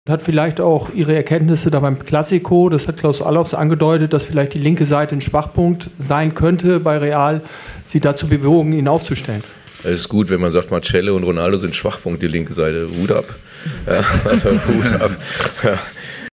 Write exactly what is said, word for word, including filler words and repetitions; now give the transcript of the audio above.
Hat vielleicht auch Ihre Erkenntnisse da beim Classico, das hat Klaus Allofs angedeutet, dass vielleicht die linke Seite ein Schwachpunkt sein könnte bei Real, Sie dazu bewogen, ihn aufzustellen? Es ist gut, wenn man sagt, Marcello und Ronaldo sind Schwachpunkt, die linke Seite. Hut ab. Ja, Hut ab. Ja.